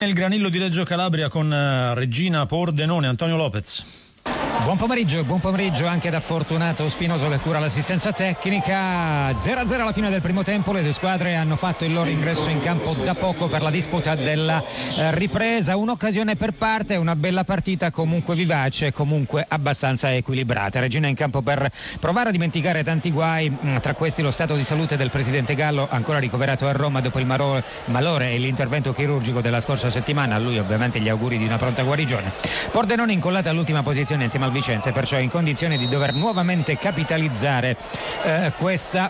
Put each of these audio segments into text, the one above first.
Il Granillo di Reggio Calabria con Regina Pordenone. Antonio Lopez. Buon pomeriggio anche da Fortunato Spinoso che cura l'assistenza tecnica. 0-0 alla fine del primo tempo, le due squadre hanno fatto il loro ingresso in campo da poco per la disputa della ripresa, un'occasione per parte, una bella partita comunque vivace, comunque abbastanza equilibrata. Regina in campo per provare a dimenticare tanti guai, tra questi lo stato di salute del presidente Gallo, ancora ricoverato a Roma dopo il malore e l'intervento chirurgico della scorsa settimana. A lui ovviamente gli auguri di una pronta guarigione. Pordenone incollata all'ultima posizione insieme al Vicenza, perciò in condizione di dover nuovamente capitalizzare questa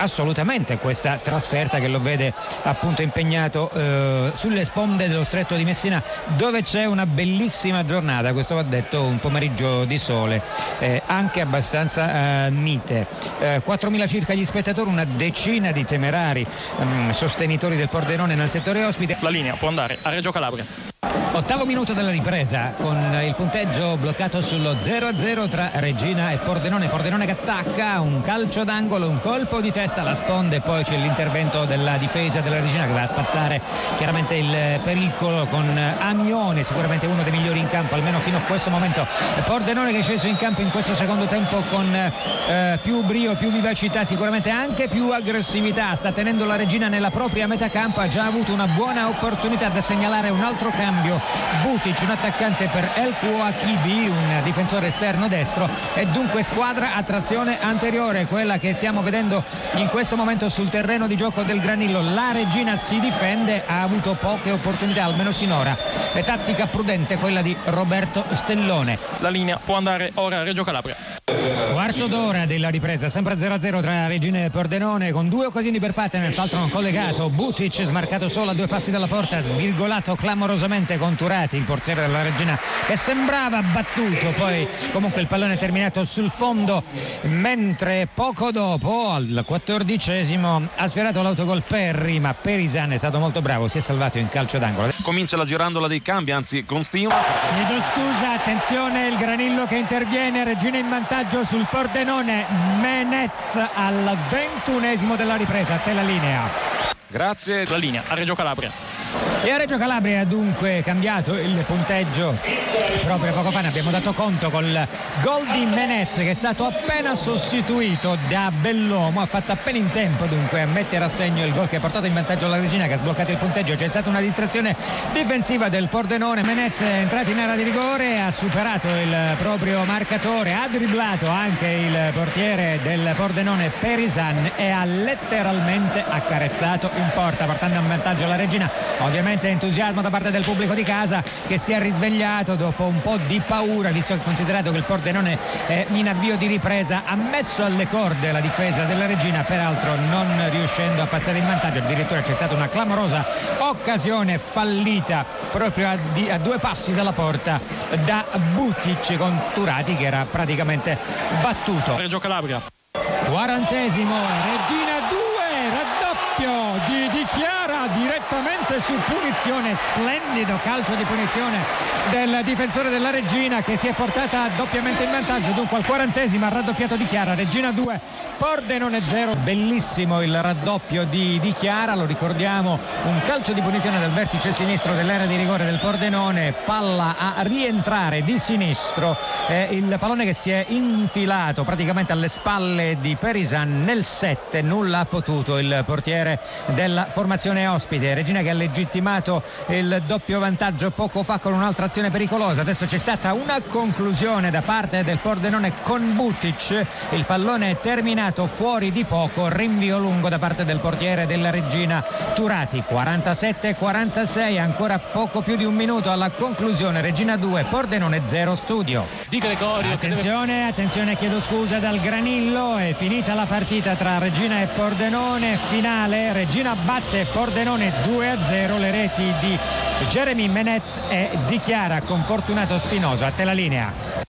trasferta che lo vede appunto impegnato sulle sponde dello Stretto di Messina, dove c'è una bellissima giornata, questo va detto, un pomeriggio di sole, anche abbastanza mite, 4.000 circa gli spettatori, una decina di temerari sostenitori del Pordenone nel settore ospite. La linea può andare a Reggio Calabria. Ottavo minuto della ripresa, con il punteggio bloccato sullo 0-0 tra Regina e Pordenone. Pordenone che attacca, un calcio d'angolo, un colpo di testa alla sponda, e poi c'è l'intervento della difesa della Regina che va a spazzare chiaramente il pericolo con Amione, sicuramente uno dei migliori in campo almeno fino a questo momento. Pordenone che è sceso in campo in questo secondo tempo con più brio, più vivacità, sicuramente anche più aggressività, sta tenendo la Regina nella propria metà campo, ha già avuto una buona opportunità da segnalare un altro cambio. Butic, un attaccante per El Kouakibi, un difensore esterno destro, e dunque squadra a trazione anteriore, quella che stiamo vedendo in questo momento sul terreno di gioco del Granillo. La Regina si difende, ha avuto poche opportunità almeno sinora, è tattica prudente quella di Roberto Stellone. La linea può andare ora a Reggio Calabria. Quarto d'ora della ripresa, sempre 0-0 tra Regina e Pordenone, con due occasioni per parte, nell'altro non collegato. Butic smarcato solo a 2 passi dalla porta, svirgolato clamorosamente con Turati, il portiere della Regina, che sembrava battuto, poi comunque il pallone è terminato sul fondo, mentre poco dopo al 14° ha sfiorato l'autogol Perri, ma Perisan è stato molto bravo, si è salvato in calcio d'angolo. Comincia la girandola dei cambi, anzi continua. Chiedo scusa, attenzione, il Granillo che interviene, Regina in vantaggio sul Pordenone. Menez al 21° della ripresa, a te la linea. Grazie. La linea a Reggio Calabria. E a Reggio Calabria ha dunque cambiato il punteggio. Proprio poco fa ne abbiamo dato conto col gol di Menez, che è stato appena sostituito da Bellomo, ha fatto appena in tempo dunque a mettere a segno il gol che ha portato in vantaggio la Regina, che ha sbloccato il punteggio. C'è stata una distrazione difensiva del Pordenone, Menez è entrato in area di rigore, ha superato il proprio marcatore, ha dribblato anche il portiere del Pordenone Perisan e ha letteralmente accarezzato in porta, portando in vantaggio la Regina. Ovviamente entusiasmo da parte del pubblico di casa, che si è risvegliato dopo un po' di paura, visto che considerato che il Pordenone è in avvio di ripresa, ha messo alle corde la difesa della Regina, peraltro non riuscendo a passare in vantaggio. Addirittura c'è stata una clamorosa occasione fallita proprio a 2 passi dalla porta da Butic, con Turati che era praticamente battuto. Reggio Calabria. 40°, Regina 2, raddoppio di Chiara direttamente su punizione, splendido calcio di punizione del difensore della Regina, che si è portata doppiamente in vantaggio. Dunque al 40° ha raddoppiato Di Chiara, Regina 2, Pordenone 0. Bellissimo il raddoppio di Chiara, lo ricordiamo, un calcio di punizione dal vertice sinistro dell'area di rigore del Pordenone, palla a rientrare di sinistro, il pallone che si è infilato praticamente alle spalle di Perisan nel 7, nulla ha potuto il portiere della formazione ospite. Regina che ha legittimato il doppio vantaggio poco fa con un'altra azione pericolosa. Adesso c'è stata una conclusione da parte del Pordenone con Butic, il pallone è terminato fuori di poco, rinvio lungo da parte del portiere della Regina Turati. 47-46, ancora poco più di un minuto alla conclusione. Regina 2, Pordenone 0 studio. Di Gregorio. Attenzione, chiedo scusa dal Granillo, è finita la partita tra Regina e Pordenone, finale, Regina batte Pordenone 2-0, le reti di Jeremy Menez e Di Chiara con Fortunato Spinoso. A te la linea.